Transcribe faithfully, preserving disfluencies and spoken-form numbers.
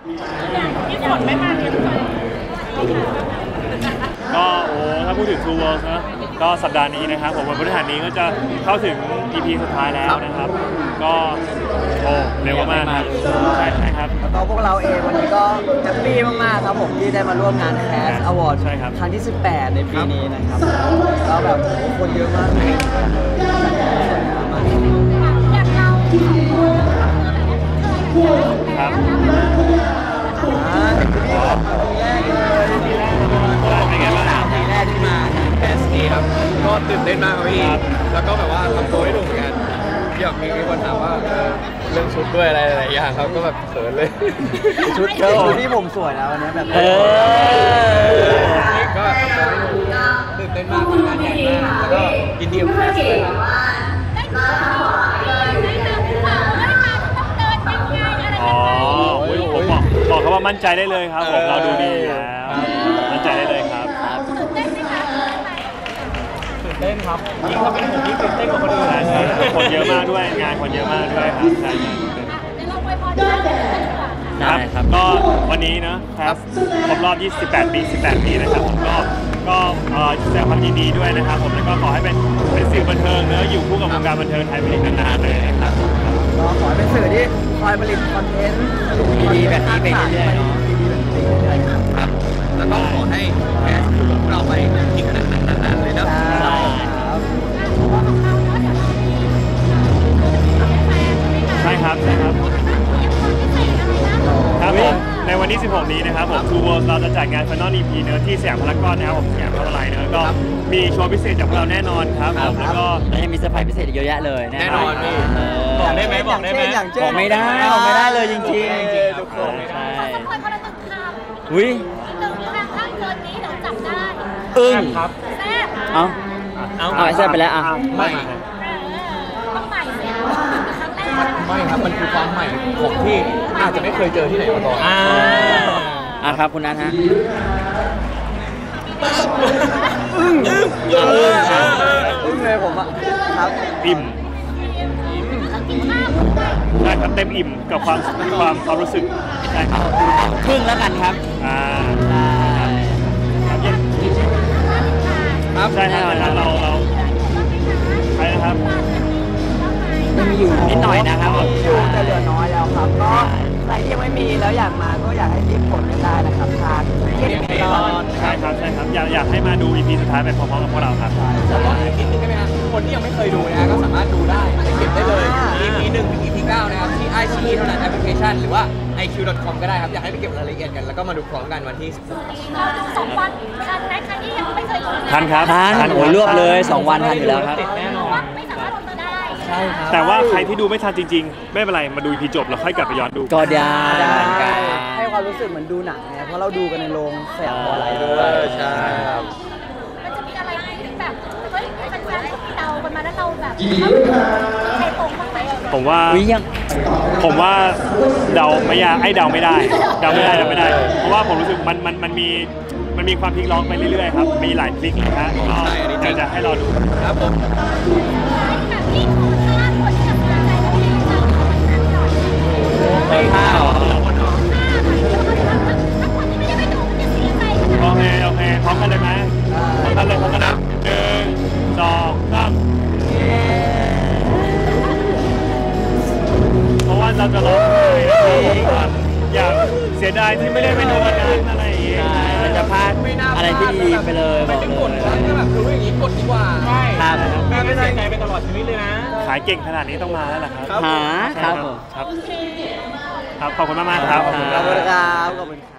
ที่ฝนไม่มาเนี่ยก็โอ้ถ้าพูดถึง True World นะก็สัปดาห์นี้นะครับผมวันพฤหัสนี้ก็จะเข้าถึง อี พี สุดท้ายแล้วนะครับก็โอ้เร็วมากครับใช่ใช่ครับแล้วก็พวกเราเองวันนี้ก็แฮปปี้มากๆครับผมที่ได้มาร่วมงาน แคส อวอร์ดใช่ครับครั้งที่สิบแปดในปีนี้นะครับแล้วแบบคนเยอะมากเลยอยากเราครับอ่าแต่คือพี่แบบปีแรกเลยปีแรกเป็นไงบ้างปีแรกที่มาแคสนี้ครับก็ตื่นเต้นมากครับพี่แล้วก็แบบว่าทำตัวไม่ถูกเหมือนกันอยากมีคนถามว่าเรื่องชุดด้วยอะไรหลายอย่างครับก็แบบเขินเลยชุดชุดที่ผมสวยนะวันนี้แบบเออก็ตื่นเต้นมากงานใหญ่มากแล้วก็ยินดีกับแคสด้วยครับอ๋อผมบอกบอกเขาว่ามั่นใจได้เลยครับผมเราดูดีแล้วมั่นใจได้เลยครับตื่นเต้นครับยิ่งถ้าเป็นผมยิ่งตื่นเต้นกว่าคนอื่นใช่คนเยอะมากด้วยงานคนเยอะมากด้วยครับใช่ใช่ครับครับก็วันนี้นะครับครบรอบยี่สิบแปดปีสิบแปดปีนะครับผมก็ก็แสดงความยินดีด้วยนะครับผมแล้วก็ขอให้เป็นเป็นสื่อบันเทิงเนื้ออยู่คู่กับวงการบันเทิงไทยไปอีกนานๆเลยนะครับก็ขอให้เป็นสื่อที่คอยผลิตคอนเทนต์ดีๆแบบนี้ไปเรื่อยๆเนาะครับแล้วก็ขอให้แคสอยู่กับเราไปอีกนานๆเลยนะใช่ครับใช่ครับครับผมในวันที่สิบหกนี้นะครับผม True World เราจะจัดงาน Final อี พี เนื้อที่สยามพารากอนนะครับผมสยามพารากอนเนื้อก็มีโชว์พิเศษจากพวกเราแน่นอนครับผมแล้วก็ยังมีเซอร์ไพรส์พิเศษเยอะแยะเลยแน่นอนพี่บอกได้ไหมบอกได้ไหมบอกไม่ได้บอกไม่ได้เลยจริงๆจริงๆทุกคนใช่คนคนละหนึ่งคำอุ้ยหนึ่งคำถ้าเกินนี้เดี๋ยวจับได้อึ้งครับแซ่บเอาเอาเอาแซ่บไปแล้วอ่ะไม่ต้องใหม่เสียครั้งแรกไม่ครับมันคือความใหม่ของที่อาจจะไม่เคยเจอที่ไหนมาก่อนอ่าอ่ะครับคุณนัทฮะอึ้งอึ้งอึ้งเลยผมอ่ะครับอิ่มใช่ครับเต็มอิ่มกับความความความรู้สึกใช่ครับครึ่งแล้วกันครับอ่าครับใช่ครับเราเราใช่นะครับยังมีอยู่นิดหน่อยนะครับจะเหลือน้อยแล้วครับก็ใครที่ยังไม่มีแล้วอยากมาก็อยากให้รีบกดกันได้นะครับทางเก็ตเมลอนใช่ครับใช่ครับอยากอยากให้มาดู อี พี สุดท้ายไปพร้อมๆกับพวกเราครับแล้วก็อีกนิดนึงใช่ไหมครับคนที่ยังไม่เคยดูนะก็สามารถดูได้เก็บได้เลย อี พี หนึ่งถึง อี พี เก้านะครับที่ ไอ ซี อี เท่านั้นแอปพลิเคชันหรือว่า ไอ คิว ดอท คอม ก็ได้ครับอยากให้ไปเก็บรายละเอียดกันแล้วก็มาดูพร้อมกันวันที่เราดูสองวันทันไหมใครที่ยังไม่เคยดูทันครับทันโอ้รวบเลยสองวันทันอยู่แล้วครับไม่สามารถลงมาได้ใช่ครับแต่ว่าใครที่ดูไม่ทันจริงๆไม่เป็นไรมาดู อี พี จบแล้วค่อยกลับไปย้อนดูก็ได้ให้ความรู้สึกเหมือนดูหนังไงเพราะเราดูกันในโรงสยามพารากอนด้วยใช่ครับมันจะมีอะไรที่แบบเฮ้ยแฟนๆที่เดากันมาแล้วเราแบบใครตรงบ้างไหมผมว่าผมว่าเดาไม่ยากไอ้เดาไม่ได้เดาไม่ได้เดาไม่ได้เพราะว่าผมรู้สึกมันมันมันมีมันมีความพลิกล็อกไปเรื่อยๆครับมีหลายพลิกนะฮะก็จะให้เราดูครับผมข้าวโอเคโอเคพร้อมกันเลยไหมพร้อมกันเลยพร้อมกันนะหนึ่งสองสามเพราะว่าเราจะร้องไห้นะครับอยากเสียดายที่ไม่ได้ไปดูวันนั้นอะไรอย่างเงี้ยมันจะพลาดอะไรที่ดีไปเลยบอกเลยถ้าแบบดูอย่างนี้กดดีกว่าใช่ครับแม่ไม่เสียใจไปตลอดชีวิตเลยนะขายเก่งขนาดนี้ต้องมาแล้วล่ะครับหาครับผมครับครับขอบคุณมากๆครับขอบคุณครับขอบคุณ